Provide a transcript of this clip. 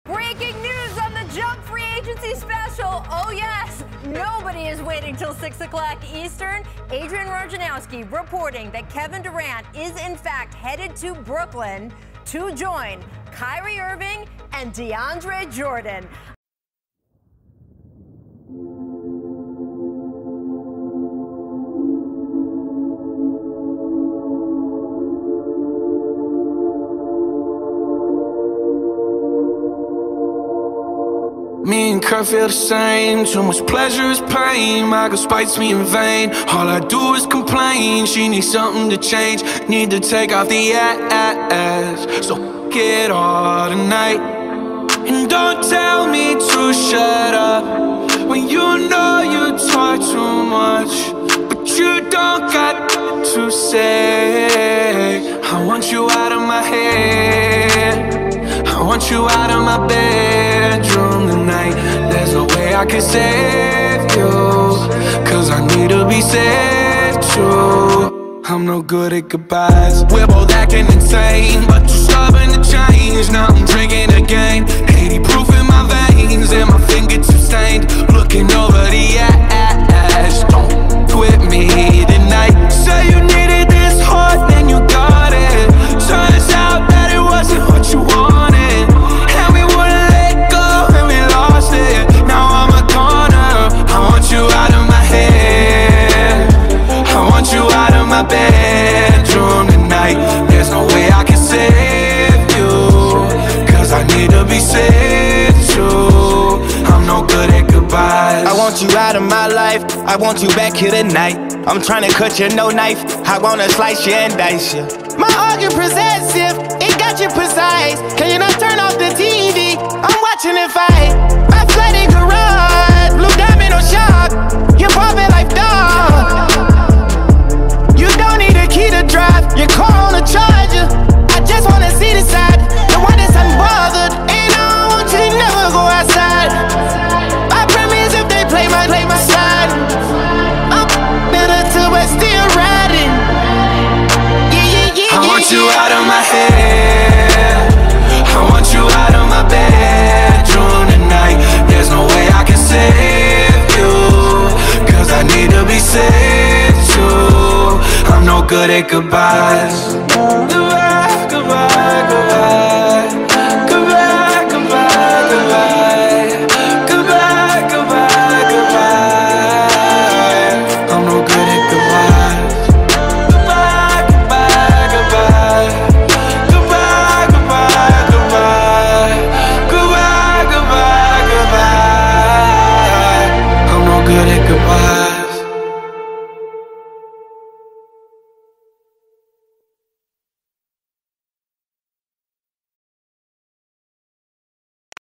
Breaking news on the Jump Free Agency special. Oh yes, nobody is waiting till 6 o'clock Eastern. Adrian Wojnarowski reporting that Kevin Durant is in fact headed to Brooklyn to join Kyrie Irving and DeAndre Jordan. Me and Kurt feel the same. Too much pleasure is pain. My girl spites me in vain. All I do is complain. She needs something to change. Need to take off the ass. So get all tonight. And don't tell me to shut up when you know you talk too much, but you don't got to say. I want you out of my head. I want you out of my bedroom tonight. There's no way I can save you, cause I need to be saved too. I'm no good at goodbyes. We're both acting insane, but too stubborn to change. Now I'm drinking again, 80 proof in my veins, and my fingertips stained. Looking over the ass. Don't quit me tonight. Say you needed this hard, then you got it. Turns out that it wasn't what you wanted. My bedroom tonight. There's no way I can save you, cause I need to be saved too. I'm no good at goodbyes. I want you out of my life. I want you back here tonight. I'm trying to cut you, no knife. I wanna slice you and dice you. My heart, you're possessive, it got you precise. Can you not turn off the TV? I'm watching it fight. My flooded garage, blue diamond on shock. You're popping like dog. You don't need a key to drive, your car on a charger. I just wanna see the side, the one that's unbothered. And I don't want you to never go outside. I promise if they play my side, I'm better too, but still riding. I want you out of my head. I want you out of my bedroom tonight. There's no way I can save you, cause I need to be saved too. I'm no good at goodbyes.